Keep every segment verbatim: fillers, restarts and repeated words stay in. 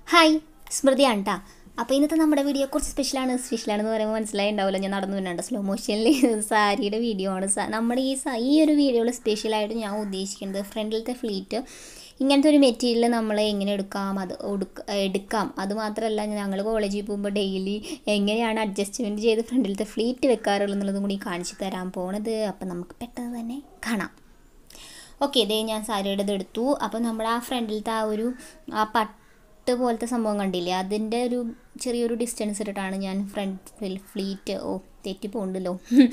Hi സ്മൃതിയാണ് ട്ടാ. അപ്പോൾ ഇന്നത്തെ നമ്മുടെ വീഡിയോ കുറച്ച് സ്പെഷ്യലാണ്. സ്പെഷ്യലാണെന്ന് പറയുമ്പോൾ മനസ്സിലായിണ്ടാവില്ല, ഞാൻ നടന്നു വരുന്നുണ്ട് സ്ലോ മോഷനിൽ സാരിയുടെ വീഡിയോ ആണ്. നമ്മുടെ ഈ ഈ ഒരു വീഡിയോയിൽ സ്പെഷ്യലായിട്ട് ഞാൻ ഉദ്ദേശിക്കുന്നത് ഫ്രണ്ടിലത്തെ ഫ്ലീറ്റ് ഇങ്ങനത്തെ ഒരു മെറ്റീരിയൽ നമ്മൾ എങ്ങനെ എടുക്കാം, അത് എടുക്കാം അതുമാത്രമല്ല ഞങ്ങൾ കോളേജിൽ പോകുമ്പോൾ ഡെയിലി എങ്ങനെയാണ് അഡ്ജസ്റ്റ്മെൻറ്റ് ചെയ്ത് ഫ്രണ്ടിലത്തെ ഫ്ലീറ്റ് വെക്കാറുള്ളത് എന്നുള്ളതും കൂടി കാണിച്ച് തരാൻ പോണത്. അപ്പം നമുക്ക് പെട്ടെന്ന് തന്നെ കാണാം. ഓക്കെ, ഇതേ ഞാൻ സാരിയുടേത് എടുത്തു. അപ്പോൾ നമ്മുടെ ആ ഫ്രണ്ടിലത്തെ ആ ഒരു ആ പട്ട് പോലത്തെ സംഭവം കണ്ടില്ലേ, അതിൻ്റെ ഒരു ചെറിയൊരു ഡിസ്റ്റൻസ് ഇട്ടിട്ടാണ് ഞാൻ ഫ്രണ്ട് ഫ്ലീറ്റ് ഓ തെറ്റി പോകണ്ടല്ലോ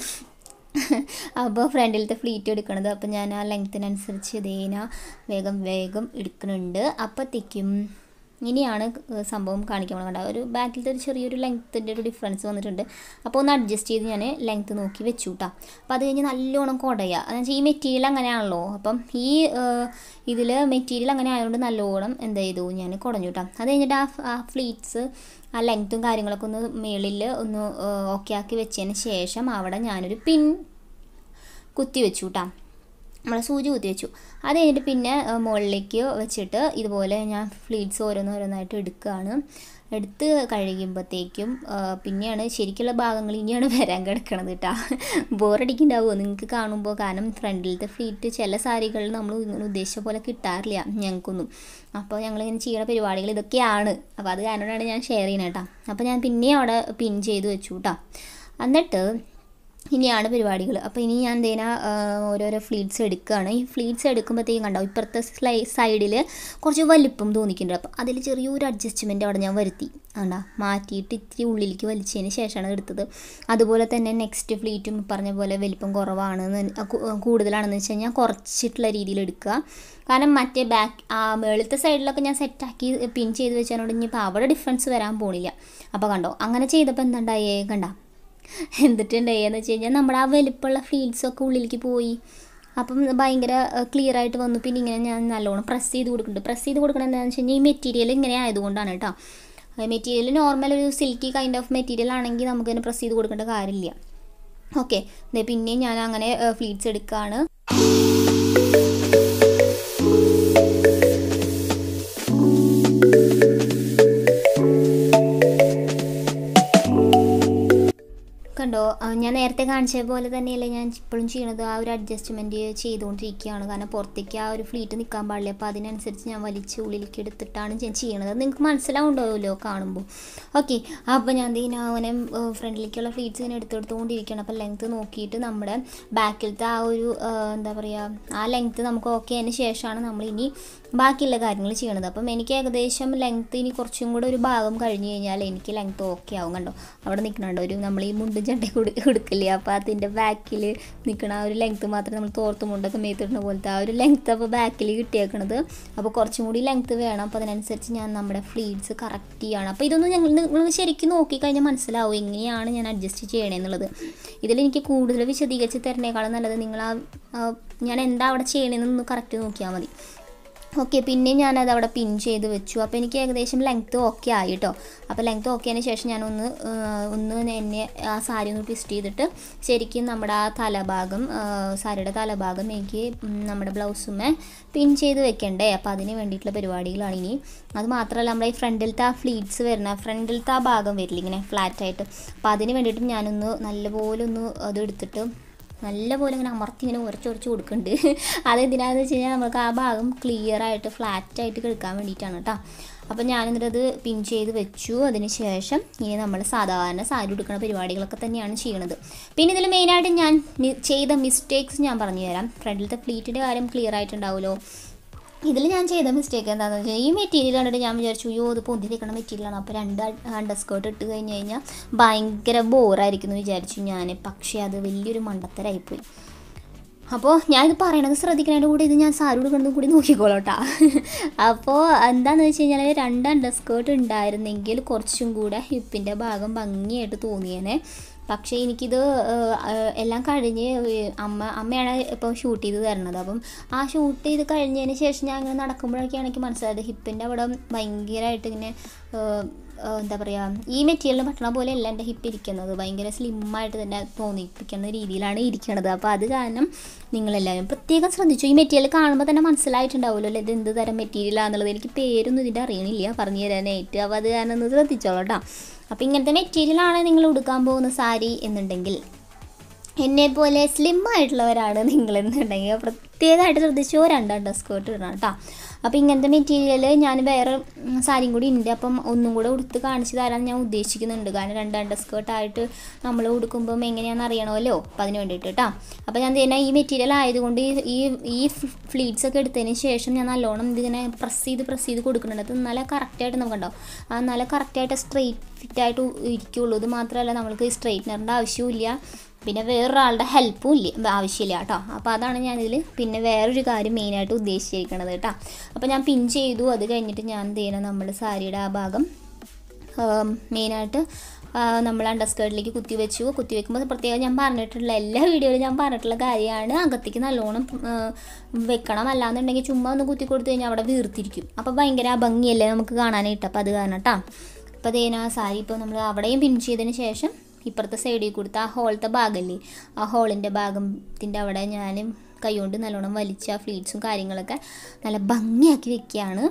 അപ്പോൾ ഫ്രണ്ടിലത്തെ ഫ്ലീറ്റ് എടുക്കണത്. അപ്പോൾ ഞാൻ ആ ലെങ്ത്തിനനുസരിച്ച് ഇതേന വേഗം വേഗം എടുക്കുന്നുണ്ട്. അപ്പോഴത്തേക്കും ഇനിയാണ് സംഭവം കാണിക്കാൻ കണ്ട ഒരു ബാക്കിലത്തെ ഒരു ചെറിയൊരു ലെങ്ത്തിൻ്റെ ഒരു ഡിഫറൻസ് വന്നിട്ടുണ്ട്. അപ്പോൾ ഒന്ന് അഡ്ജസ്റ്റ് ചെയ്ത് ഞാൻ ലെങ്ത്ത് നോക്കി വെച്ചു കേട്ടോ. അപ്പോൾ അത് കഴിഞ്ഞ് നല്ലോണം കുടയുക, എന്ന് വെച്ചാൽ ഈ മെറ്റീരിയൽ അങ്ങനെയാണല്ലോ. അപ്പം ഈ ഇതിൽ മെറ്റീരിയൽ അങ്ങനെ ആയതുകൊണ്ട് നല്ലോണം എന്ത് ചെയ്തു ഞാൻ കുടഞ്ഞു കേട്ടോ. അത് കഴിഞ്ഞിട്ട് ആ ആ ഫ്ലീറ്റ്സ് ആ ലെങ്ത്തും കാര്യങ്ങളൊക്കെ ഒന്ന് മേളിൽ ഒന്ന് ഓക്കെ ആക്കി വെച്ചതിന് ശേഷം അവിടെ ഞാനൊരു പിൻ കുത്തി വെച്ചു കേട്ടോ, നമ്മളെ സൂചി കുത്തി വെച്ചു. അത് കഴിഞ്ഞിട്ട് പിന്നെ മുകളിലേക്ക് വെച്ചിട്ട് ഇതുപോലെ ഞാൻ ഫ്ലീറ്റ്സ് ഓരോന്നോരോന്നായിട്ട് എടുക്കുകയാണ്. എടുത്ത് കഴിയുമ്പോഴത്തേക്കും പിന്നെയാണ് ശരിക്കുള്ള ഭാഗങ്ങൾ ഇനിയാണ് വരാൻ കിടക്കണത് കേട്ടോ. ബോറടിക്കുന്നുണ്ടാവുമോ നിങ്ങൾക്ക് കാണുമ്പോൾ? കാരണം ഫ്രണ്ടിലത്തെ ഫ്ലീറ്റ് ചില സാരികളിൽ നമ്മൾ ഇങ്ങനെ ഉദ്ദേശിച്ച പോലെ കിട്ടാറില്ല ഞങ്ങൾക്കൊന്നും. അപ്പോൾ ഞങ്ങളിങ്ങനെ ചെയ്യുന്ന പരിപാടികൾ ഇതൊക്കെയാണ്. അപ്പോൾ അത് കാരണമാണ് ഞാൻ ഷെയർ ചെയ്യണം കേട്ടോ. അപ്പോൾ ഞാൻ പിന്നെയും അവിടെ പിൻ ചെയ്ത് വെച്ചു കേട്ടോ. എന്നിട്ട് ഇനിയാണ് പരിപാടികൾ. അപ്പോൾ ഇനി ഞാൻ എന്തേനാ ഓരോരോ ഫ്ലീറ്റ്സ് എടുക്കുകയാണ്. ഈ ഫ്ലീറ്റ്സ് എടുക്കുമ്പോഴത്തേക്കും കണ്ടോ ഇപ്പുറത്തെ സ്ലൈ സൈഡിൽ കുറച്ച് വലിപ്പം തോന്നിക്കുന്നുണ്ട്. അപ്പോൾ അതിൽ ചെറിയൊരു അഡ്ജസ്റ്റ്മെൻറ്റ് അവിടെ ഞാൻ വരുത്തി ആണ്ടാ മാറ്റിയിട്ട് ഇത്തിരി ഉള്ളിലേക്ക് വലിച്ചതിന് ശേഷമാണ് എടുത്തത്. അതുപോലെ തന്നെ നെക്സ്റ്റ് ഫ്ലീറ്റും പറഞ്ഞ പോലെ വലിപ്പം കുറവാണെന്ന് കൂടുതലാണെന്ന് വെച്ച് കഴിഞ്ഞാൽ കുറച്ചിട്ടുള്ള രീതിയിൽ എടുക്കുക. കാരണം മറ്റേ ബാക്ക് ആ മേളത്തെ സൈഡിലൊക്കെ ഞാൻ സെറ്റാക്കി പിൻ ചെയ്ത് വെച്ചതിനോട് ഇനിയിപ്പോൾ അവിടെ ഡിഫറൻസ് വരാൻ പോണില്ല. അപ്പോൾ കണ്ടോ അങ്ങനെ ചെയ്തപ്പോൾ എന്തുണ്ടായേ കണ്ട എന്നിട്ടുണ്ടായെന്ന് വെച്ച് കഴിഞ്ഞാൽ നമ്മുടെ ആ വലിപ്പമുള്ള ഫ്ലീറ്റ്സൊക്കെ ഉള്ളിലേക്ക് പോയി. അപ്പം ഭയങ്കര ക്ലിയർ ആയിട്ട് വന്നു. പിന്നെ ഇങ്ങനെ ഞാൻ നല്ലോണം പ്രസ് ചെയ്ത് കൊടുക്കുന്നുണ്ട്. പ്രസ് ചെയ്ത് കൊടുക്കണം എന്താണെന്ന് വെച്ച് കഴിഞ്ഞാൽ ഈ മെറ്റീരിയൽ ഇങ്ങനെ ആയതുകൊണ്ടാണ് കേട്ടോ. മെറ്റീരിയൽ നോർമൽ ഒരു സിൽക്കി കൈൻഡ് ഓഫ് മെറ്റീരിയൽ ആണെങ്കിൽ നമുക്ക് തന്നെ പ്രസ് ചെയ്ത് കൊടുക്കേണ്ട കാര്യമില്ല. ഓക്കെ, പിന്നെയും ഞാൻ അങ്ങനെ ഫ്ലീറ്റ്സ് എടുക്കുകയാണ്. കണ്ടോ, ഞാൻ നേരത്തെ കാണിച്ച പോലെ തന്നെയല്ലേ ഞാൻ ഇപ്പോഴും ചെയ്യണത്. ആ ഒരു അഡ്ജസ്റ്റ്മെൻറ്റ് ചെയ്തുകൊണ്ടിരിക്കുകയാണ്. കാരണം പുറത്തേക്ക് ആ ഒരു ഫ്ലീറ്റ് നിൽക്കാൻ പാടില്ല. അപ്പോൾ അതിനനുസരിച്ച് ഞാൻ വലിച്ച് ഉള്ളിലേക്ക് എടുത്തിട്ടാണ് ഞാൻ ചെയ്യണത്. അത് നിങ്ങൾക്ക് മനസ്സിലാവുണ്ടാവുമല്ലോ കാണുമ്പോൾ. ഓക്കെ, അപ്പോൾ ഞാൻ ഇതിനെ അവനെ ഫ്രണ്ടിലേക്കുള്ള ഫ്ലീറ്റ്സ് ഇങ്ങനെ എടുത്തെടുത്തുകൊണ്ടിരിക്കുകയാണ്. അപ്പോൾ ലെങ്ത്ത് നോക്കിയിട്ട് നമ്മുടെ ബാക്കിലത്തെ ആ ഒരു എന്താ പറയുക ആ ലെങ്ത്ത് നമുക്ക് ഓക്കെ ആയതിന് ശേഷമാണ് നമ്മൾ ഇനി ബാക്കിയുള്ള കാര്യങ്ങൾ ചെയ്യണത്. അപ്പം എനിക്ക് ഏകദേശം ലെങ്ത്ത് ഇനി കുറച്ചും കൂടെ ഒരു ഭാഗം കഴിഞ്ഞ് കഴിഞ്ഞാൽ എനിക്ക് ലെങ്ത്ത് ഓക്കെ ആവും. കണ്ടോ അവിടെ നിൽക്കണുണ്ടോ ഒരു നമ്മൾ ഈ മുണ്ടും ചട്ട കൊടു കൊടുക്കില്ലേ, അപ്പോൾ അതിൻ്റെ ബാക്കിൽ നിൽക്കണ ആ ഒരു ലെങ്ത്ത് മാത്രമേ നമ്മൾ തോർത്ത് മുണ്ടൊക്കെ മേത്തിടുന്ന പോലത്തെ ആ ഒരു ലെങ്ത്ത് അപ്പോൾ ബാക്കിൽ കിട്ടിയേക്കണത്. അപ്പോൾ കുറച്ചും കൂടി ലെങ്ത്ത് വേണം. അപ്പോൾ അതിനനുസരിച്ച് ഞാൻ നമ്മുടെ ഫ്ലീറ്റ്സ് കറക്റ്റ് ചെയ്യണം. അപ്പോൾ ഇതൊന്നും ഞങ്ങൾ നിങ്ങൾ ശരിക്കും നോക്കിക്കഴിഞ്ഞാൽ മനസ്സിലാവും എങ്ങനെയാണ് ഞാൻ അഡ്ജസ്റ്റ് ചെയ്യണമെന്നുള്ളത്. ഇതിലെനിക്ക് കൂടുതൽ വിശദീകരിച്ച് തരുന്നേക്കാളും നല്ലത് നിങ്ങൾ ആ ഞാൻ എന്താ അവിടെ ചെയ്യണമെന്നൊന്ന് കറക്റ്റ് നോക്കിയാൽ മതി. ഓക്കെ, പിന്നെ ഞാനത് അവിടെ പിൻ ചെയ്ത് വെച്ചു. അപ്പോൾ എനിക്ക് ഏകദേശം ലെങ്ത്ത് ഓക്കെ ആയി കേട്ടോ. അപ്പോൾ ലെങ്ത്ത് ഓക്കെ ആയതിന് ശേഷം ഞാനൊന്ന് ഒന്ന് എന്നെ ആ സാരി ഒന്ന് ട്വിസ്റ്റ് ചെയ്തിട്ട് ശരിക്കും നമ്മുടെ ആ തലഭാഗം സാരിയുടെ തലഭാഗം എനിക്ക് നമ്മുടെ ബ്ലൗസുമേ പിൻ ചെയ്ത് വെക്കണ്ടേ. അപ്പോൾ അതിന് വേണ്ടിയിട്ടുള്ള പരിപാടികളാണ് ഇനി. അത് മാത്രമല്ല നമ്മുടെ ഈ ഫ്രണ്ടിലത്തെ ആ ഫ്ലീറ്റ്സ് വരുന്ന ഫ്രണ്ടിലത്തെ ആ ഭാഗം വരില്ല ഇങ്ങനെ ഫ്ലാറ്റായിട്ട്. അപ്പോൾ അതിന് വേണ്ടിയിട്ടും ഞാനൊന്ന് നല്ലപോലെ ഒന്ന് അത് എടുത്തിട്ട് നല്ലപോലെ ഇങ്ങനെ അമർത്തി ഇങ്ങനെ ഉരച്ചുരച്ച് കൊടുക്കുന്നുണ്ട്. അതെന്തിനാണെന്ന് വെച്ച് കഴിഞ്ഞാൽ നമുക്ക് ആ ഭാഗം ക്ലിയറായിട്ട് ഫ്ലാറ്റായിട്ട് കിടക്കാൻ വേണ്ടിയിട്ടാണ് കേട്ടോ. അപ്പോൾ ഞാനെന്നിട്ടത് പിൻ ചെയ്ത് വെച്ചു. അതിന് ശേഷം ഇനി നമ്മൾ സാധാരണ സാരി ഉടുക്കുന്ന പരിപാടികളൊക്കെ തന്നെയാണ് ചെയ്യണത്. പിന്നെ ഇതിൽ മെയിനായിട്ട് ഞാൻ ചെയ്ത മിസ്റ്റേക്സ് ഞാൻ പറഞ്ഞു തരാം. ഫ്രണ്ടിലത്തെ ഫ്ലീറ്റിൻ്റെ കാര്യം ക്ലിയർ ആയിട്ടുണ്ടാവുമല്ലോ. ഇതിൽ ഞാൻ ചെയ്ത മിസ്റ്റേക്ക് എന്താണെന്ന് വെച്ചാൽ ഈ മെറ്റീരിയൽ കണ്ടിട്ട് ഞാൻ വിചാരിച്ചു അയ്യോ ഇത് പൊന്തിരിക്കണ മെറ്റീരിയലാണ്. അപ്പോൾ രണ്ട് അണ്ടർ സ്കേർട്ട് ഇട്ട് കഴിഞ്ഞ് കഴിഞ്ഞാൽ ഭയങ്കര ബോറായിരിക്കും എന്ന് വിചാരിച്ചു ഞാൻ. പക്ഷേ അത് വലിയൊരു മണ്ടത്തരായിപ്പോയി. അപ്പോൾ ഞാനിത് പറയണത് ശ്രദ്ധിക്കുന്നതിൻ്റെ കൂടെ ഇത് ഞാൻ സാരി ഉടുക്കണതും കൂടി നോക്കിക്കോളൂ കേട്ടോ. അപ്പോൾ എന്താണെന്ന് വെച്ച് കഴിഞ്ഞാൽ രണ്ട് അണ്ടർ സ്കേർട്ട് ഉണ്ടായിരുന്നെങ്കിൽ കുറച്ചും കൂടെ ഹിപ്പിൻ്റെ ഭാഗം ഭംഗിയായിട്ട് തോന്നിയേനെ. പക്ഷേ എനിക്കിത് എല്ലാം കഴിഞ്ഞ് അമ്മ അമ്മയാണ് ഇപ്പോൾ ഷൂട്ട് ചെയ്ത് തരണത്. അപ്പം ആ ഷൂട്ട് ചെയ്ത് കഴിഞ്ഞതിന് ശേഷം ഞാൻ അങ്ങനെ നടക്കുമ്പോഴൊക്കെയാണ് എനിക്ക് മനസ്സിലായത് ഹിപ്പിൻ്റെ അവിടെ ഭയങ്കരമായിട്ട് ഇങ്ങനെ എന്താ പറയുക, ഈ മെറ്റീരിയലിന് പറ്റണ പോലെ അല്ല എൻ്റെ ഹിപ്പ് ഇരിക്കുന്നത്. ഭയങ്കര സ്ലിമ്മായിട്ട് തന്നെ തോന്നിപ്പിക്കുന്ന രീതിയിലാണ് ഇരിക്കുന്നത്. അപ്പോൾ അത് കാരണം നിങ്ങളെല്ലാവരും പ്രത്യേകം ശ്രദ്ധിച്ചു. ഈ മെറ്റീരിയൽ കാണുമ്പോൾ തന്നെ മനസ്സിലായിട്ടുണ്ടാവുമല്ലോ അല്ലേ ഇത് എന്ത് തരം മെറ്റീരിയലാണെന്നുള്ളത്. എനിക്ക് പേരൊന്നും ഇതിൻ്റെ അറിയണില്ല പറഞ്ഞു തരാനായിട്ട്. അപ്പോൾ അത് കാരണം ഒന്ന് ശ്രദ്ധിച്ചോളൂ കേട്ടോ. അപ്പോൾ ഇങ്ങനത്തെ മെറ്റീരിയലാണ് നിങ്ങൾ ഉടുക്കാൻ പോകുന്ന സാരി എന്നുണ്ടെങ്കിൽ, എന്നെപ്പോലെ സ്ലിം ആയിട്ടുള്ളവരാണ് നിങ്ങളെന്നുണ്ടെങ്കിൽ പ്രത്യേകമായിട്ട് ശ്രദ്ധിച്ചോ രണ്ട് അണ്ടർ സ്കേർട്ട് ഇടണം കേട്ടോ. അപ്പോൾ ഇങ്ങനത്തെ മെറ്റീരിയൽ ഞാൻ വേറെ സാരിയും കൂടി ഉണ്ട്, അപ്പം ഒന്നും കൂടെ ഉടുത്ത് കാണിച്ച് തരാൻ ഞാൻ ഉദ്ദേശിക്കുന്നുണ്ട്. കാരണം രണ്ട് അണ്ടർ സ്കേർട്ടായിട്ട് നമ്മൾ ഉടുക്കുമ്പം എങ്ങനെയാണെന്ന് അറിയണമല്ലോ, അപ്പം അതിന് വേണ്ടിയിട്ട് കേട്ടോ. അപ്പോൾ ഞാൻ തന്നെ ഈ മെറ്റീരിയൽ ആയതുകൊണ്ട് ഈ ഈ ഫ്ലീറ്റ്സ് ഒക്കെ എടുത്തതിന് ശേഷം ഞാൻ നല്ലോണം ഇതിങ്ങനെ പ്രസ് ചെയ്ത് പ്രസ് ചെയ്ത് കൊടുക്കുന്നുണ്ട്. അത് നല്ല കറക്റ്റായിട്ട് നമുക്ക് ഉണ്ടാവും. ആ നല്ല കറക്റ്റായിട്ട് സ്ട്രെയിറ്റ് ഫിറ്റായിട്ട് ഇരിക്കുകയുള്ളൂ. ഇത് മാത്രമല്ല നമ്മൾക്ക് സ്ട്രെയിറ്റ്നറിൻ്റെ ആവശ്യമില്ല, പിന്നെ വേറൊരാളുടെ ഹെൽപ്പും ഇല്ല ആവശ്യമില്ല കേട്ടോ. അപ്പോൾ അതാണ് ഞാനിതിൽ പിന്നെ വേറൊരു കാര്യം മെയിനായിട്ട് ഉദ്ദേശിച്ചിരിക്കണത് കേട്ടോ. അപ്പോൾ ഞാൻ പിൻ ചെയ്തു. അത് കഴിഞ്ഞിട്ട് ഞാൻ എന്ത് ചെയ്യണം, നമ്മുടെ സാരിയുടെ ആ ഭാഗം മെയിനായിട്ട് നമ്മൾ അണ്ടർ സ്കേർട്ടിലേക്ക് കുത്തി വെച്ചു. കുത്തി വെക്കുമ്പോൾ പ്രത്യേകം ഞാൻ പറഞ്ഞിട്ടുള്ള എല്ലാ വീഡിയോയിലും ഞാൻ പറഞ്ഞിട്ടുള്ള കാര്യമാണ്, അകത്തേക്ക് നല്ലോണം വെക്കണം. അല്ലാന്നുണ്ടെങ്കിൽ ചുമ്മാ ഒന്ന് കുത്തി കൊടുത്തു കഴിഞ്ഞാൽ അവിടെ വീർത്തിരിക്കും. അപ്പോൾ ഭയങ്കര ഭംഗിയല്ലേ നമുക്ക് കാണാനായിട്ട്. അപ്പോൾ അത് കാരണം കേട്ടോ. അപ്പോൾ അതേനാ സാരി ഇപ്പോൾ നമ്മൾ അവിടെയും പിൻ ചെയ്തതിന് ശേഷം ഇപ്പുറത്തെ സൈഡിൽ കൊടുത്ത് ആ ഹോളത്തെ ഭാഗമല്ലേ, ആ ഹോളിൻ്റെ ഭാഗത്തിൻ്റെ അവിടെ ഞാൻ കൈകൊണ്ട് നല്ലോണം വലിച്ച ഫ്ലീറ്റ്സും കാര്യങ്ങളൊക്കെ നല്ല ഭംഗിയാക്കി വെക്കുകയാണ്.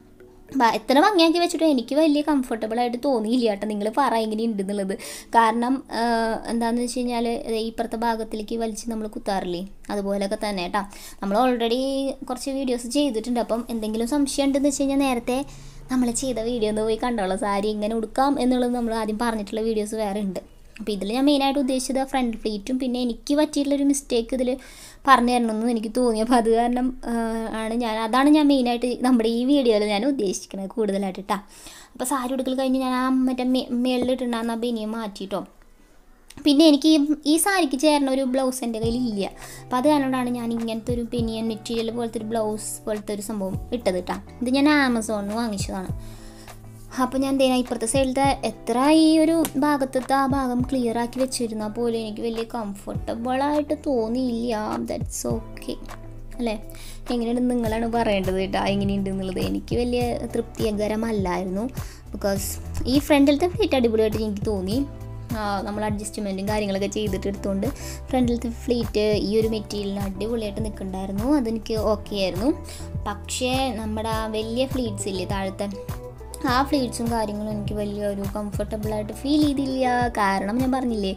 എത്ര ഭംഗിയാക്കി വെച്ചിട്ടും എനിക്ക് വലിയ കംഫർട്ടബിളായിട്ട് തോന്നിയില്ല കേട്ടോ. നിങ്ങൾ പറ എങ്ങനെ ഉണ്ടെന്നുള്ളത്. കാരണം എന്താണെന്ന് വെച്ച് കഴിഞ്ഞാൽ ഇപ്പുറത്തെ ഭാഗത്തിലേക്ക് വലിച്ച് നമ്മൾ കുത്താറില്ലേ, അതുപോലെയൊക്കെ തന്നെ കേട്ടോ. നമ്മൾ ഓൾറെഡി കുറച്ച് വീഡിയോസ് ചെയ്തിട്ടുണ്ട്. അപ്പം എന്തെങ്കിലും സംശയം ഉണ്ടെന്ന് വെച്ച് കഴിഞ്ഞാൽ നേരത്തെ നമ്മൾ ചെയ്ത വീഡിയോ ഒന്ന് പോയി കണ്ടോളാം. സാരി ഇങ്ങനെ ഉടുക്കാം എന്നുള്ളത് നമ്മൾ ആദ്യം പറഞ്ഞിട്ടുള്ള വീഡിയോസ് വേറെ ഉണ്ട്. അപ്പോൾ ഇതിൽ ഞാൻ മെയിനായിട്ട് ഉദ്ദേശിച്ചത് ഫ്രണ്ട് ഫ്ലീറ്റും പിന്നെ എനിക്ക് പറ്റിയിട്ടുള്ളൊരു മിസ്റ്റേക്ക് ഇതിൽ പറഞ്ഞു തരണമെന്നും എനിക്ക് തോന്നി. അപ്പോൾ അത് കാരണം ആണ് ഞാൻ അതാണ് ഞാൻ മെയിനായിട്ട് നമ്മുടെ ഈ വീഡിയോയിൽ ഞാൻ ഉദ്ദേശിക്കുന്നത് കൂടുതലായിട്ട് കേട്ടോ. അപ്പോൾ സാരി ഉടുക്കൽ കഴിഞ്ഞ് ഞാൻ ആ മറ്റേ മേ മേളിലിട്ടുണ്ടാകുന്ന ആ ബനിയം മാറ്റിയിട്ടോ. പിന്നെ എനിക്ക് ഈ സാരിക്ക് ചേർന്ന ഒരു ബ്ലൗസ് എൻ്റെ കയ്യിൽ ഇല്ല. അപ്പോൾ അത് കാരണമാണ് ഞാൻ ഇങ്ങനത്തെ ഒരു ബനിയൻ മെറ്റീരിയൽ പോലത്തെ ഒരു ബ്ലൗസ് പോലത്തെ ഒരു സംഭവം ഇട്ടത് കേട്ടോ. ഇത് ഞാൻ ആമസോണിൽ നിന്ന് വാങ്ങിച്ചതാണ്. അപ്പോൾ ഞാൻ എന്തെയ്യാ ഇപ്പുറത്തെ സൈഡിലത്തെ എത്ര ഈ ഒരു ഭാഗത്തത്തെ ആ ഭാഗം ക്ലിയർ ആക്കി വെച്ചിരുന്നാൽ പോലും എനിക്ക് വലിയ കംഫർട്ടബിളായിട്ട് തോന്നിയില്ല. ദാറ്റ്സ് ഓക്കെ അല്ലേ? എങ്ങനെയുണ്ട് നിങ്ങളാണ് പറയേണ്ടത് കേട്ടോ എങ്ങനെയുണ്ട് എന്നുള്ളത്. എനിക്ക് വലിയ തൃപ്തികരമല്ലായിരുന്നു. ബിക്കോസ് ഈ ഫ്രണ്ടിലത്തെ ഫ്ലീറ്റ് അടിപൊളിയായിട്ട് എനിക്ക് തോന്നി. നമ്മൾ അഡ്ജസ്റ്റ്മെൻറ്റും കാര്യങ്ങളൊക്കെ ചെയ്തിട്ട് എടുത്തുകൊണ്ട് ഫ്രണ്ടിലത്തെ ഫ്ലീറ്റ് ഈ ഒരു മെറ്റീരിയലിന് അടിപൊളിയായിട്ട് നിൽക്കുന്നുണ്ടായിരുന്നു. അതെനിക്ക് ഓക്കെ ആയിരുന്നു. പക്ഷേ നമ്മുടെ വലിയ ഫ്ലീറ്റ്സ് ഇല്ലേ താഴത്തെ, ആ ഫ്ലീറ്റ്സും കാര്യങ്ങളും എനിക്ക് വലിയൊരു കംഫർട്ടബിളായിട്ട് ഫീൽ ചെയ്തില്ല. കാരണം ഞാൻ പറഞ്ഞില്ലേ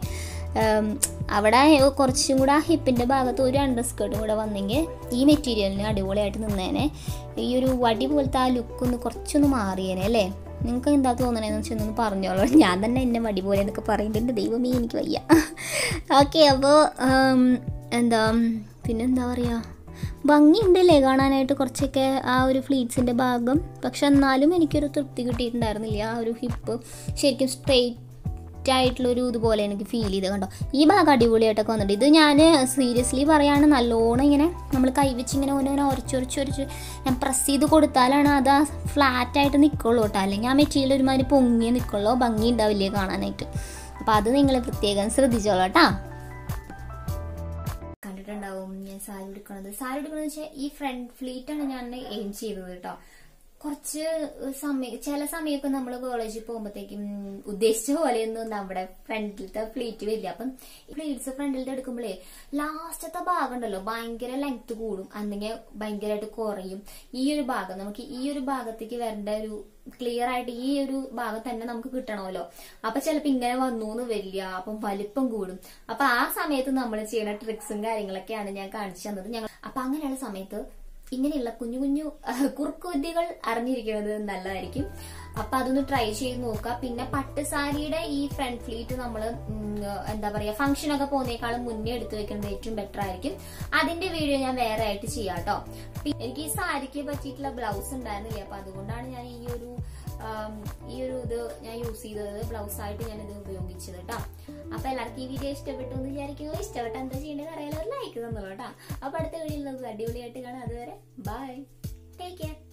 അവിടെ കുറച്ചും കൂടെ ആ ഹിപ്പിൻ്റെ ഭാഗത്ത് ഒരു അണ്ടർ സ്കേർട്ടും കൂടെ വന്നെങ്കിൽ ഈ മെറ്റീരിയലിന് അടിപൊളിയായിട്ട് നിന്നേനെ. ഈ ഒരു വടി പോലത്തെ ആ ലുക്കൊന്ന് കുറച്ചൊന്ന് മാറിയേനെ അല്ലേ? നിങ്ങൾക്ക് എന്താ തോന്നണേന്ന് വെച്ചൊന്ന് പറഞ്ഞോളൂ. ഞാൻ തന്നെ എന്നെ വടി പോലെ എന്നൊക്കെ പറയുന്നുണ്ട്. ദൈവമേ എനിക്ക് വയ്യ. ഓക്കെ, അപ്പോൾ എന്താ പിന്നെന്താ പറയുക, ഭംഗിയുണ്ടല്ലേ കാണാനായിട്ട് കുറച്ചൊക്കെ ആ ഒരു ഫ്ലീറ്റ്സിൻ്റെ ഭാഗം. പക്ഷെ എന്നാലും എനിക്കൊരു തൃപ്തി കിട്ടിയിട്ടുണ്ടായിരുന്നില്ല. ആ ഒരു ഹിപ്പ് ശരിക്കും സ്ട്രെയിറ്റ് ആയിട്ടുള്ളൊരു ഇതുപോലെ എനിക്ക് ഫീൽ ചെയ്ത് കണ്ടോ. ഈ ഭാഗം അടിപൊളിയായിട്ടൊക്കെ വന്നിട്ട് ഇത് ഞാൻ സീരിയസ്ലി പറയുകയാണ്, നല്ലോണം ഇങ്ങനെ നമ്മൾ കൈവച്ച് ഇങ്ങനെ ഓരോങ്ങനെ ഉരച്ചൊരച്ചൊരച്ച് ഞാൻ പ്രസ് ചെയ്ത് കൊടുത്താലാണ് അത് ആ ഫ്ലാറ്റായിട്ട് നിൽക്കുള്ളൂ കേട്ടോ. അല്ലെങ്കിൽ ആ മെറ്റീരിയൽ ഒരുമാതിരി പൊങ്ങിയേ നിൽക്കുള്ളൂ, ഭംഗി ഉണ്ടാവില്ലേ കാണാനായിട്ട്. അപ്പോൾ അത് നിങ്ങൾ പ്രത്യേകം ശ്രദ്ധിച്ചോളൂ കേട്ടോ. കണ്ടിട്ടുണ്ടാവും ഞാൻ സാരി എടുക്കണത്. സാരി എടുക്കണമെന്ന് വെച്ചാൽ ഈ ഫ്രണ്ട് ഫ്ലീറ്റാണ് ഞാൻ എയിം ചെയ്തത് കേട്ടോ. കുറച്ച് സമയം ചില സമയമൊക്കെ നമ്മൾ കോളേജിൽ പോകുമ്പോഴത്തേക്കും ഉദ്ദേശിച്ച പോലെയൊന്നും നമ്മുടെ ഫ്രണ്ടിലത്തെ ഫ്ലീറ്റ് വരില്ല. അപ്പം ഫ്ലീറ്റ്സ് ഫ്രണ്ടിലത്തെ എടുക്കുമ്പോഴേ ലാസ്റ്റത്തെ ഭാഗം ഉണ്ടല്ലോ ഭയങ്കര ലെങ്ത് കൂടും, അല്ലെങ്കിൽ ഭയങ്കരമായിട്ട് കുറയും. ഈ ഒരു ഭാഗം നമുക്ക് ഈ ഒരു ഭാഗത്തേക്ക് വരേണ്ട ഒരു ക്ലിയർ ആയിട്ട് ഈ ഒരു ഭാഗം തന്നെ നമുക്ക് കിട്ടണമല്ലോ. അപ്പൊ ചിലപ്പോ ഇങ്ങനെ വന്നു എന്ന് വരില്ല, അപ്പം വലിപ്പം കൂടും. അപ്പൊ ആ സമയത്ത് നമ്മൾ ചെയ്യുന്ന ട്രിക്സും കാര്യങ്ങളൊക്കെയാണ് ഞാൻ കാണിച്ചു തന്നത്. ഞങ്ങൾ അപ്പൊ അങ്ങനെയുള്ള സമയത്ത് ഇങ്ങനെയുള്ള കുഞ്ഞു കുഞ്ഞു കുറുക്കുവിദ്യകൾ അറിഞ്ഞിരിക്കുന്നത് നല്ലതായിരിക്കും. അപ്പൊ അതൊന്ന് ട്രൈ ചെയ്ത് നോക്കുക. പിന്നെ പട്ടുസാരിയുടെ ഈ ഫ്രണ്ട് ഫ്ലീറ്റ് നമ്മൾ എന്താ പറയാ ഫംഗ്ഷനൊക്കെ പോകുന്നേക്കാളും മുന്നേ എടുത്തു വെക്കുന്നത് ഏറ്റവും ബെറ്റർ ആയിരിക്കും. അതിന്റെ വീഡിയോ ഞാൻ വേറെ ആയിട്ട് ചെയ്യാം കേട്ടോ. എനിക്ക് ഈ സാരിക്ക് പറ്റിയിട്ടുള്ള ബ്ലൗസ് ഉണ്ടായിരുന്നില്ല, അപ്പൊ അതുകൊണ്ടാണ് ഞാൻ ഈ ഒരു ഈ ഒരു ഇത് ഞാൻ യൂസ് ചെയ്തത്, ബ്ലൗസ് ആയിട്ട് ഞാൻ ഇത് ഉപയോഗിച്ചത് കേട്ടോ. അപ്പൊ എല്ലാവർക്കും ഈ വീഡിയോ ഇഷ്ടപ്പെട്ടു എന്ന് വിചാരിക്കുന്നു. ഇഷ്ടപ്പെട്ട എന്താ ചെയ്യേണ്ടത് അറിയാലോ, ലൈക്ക് തന്നോളൂ കേട്ടോ. അപ്പൊ അടുത്ത വീഡിയോയിൽ നമുക്ക് അടിപൊളിയായിട്ട് കാണാം. അതുവരെ ബൈ, ടേക്ക് കെയർ.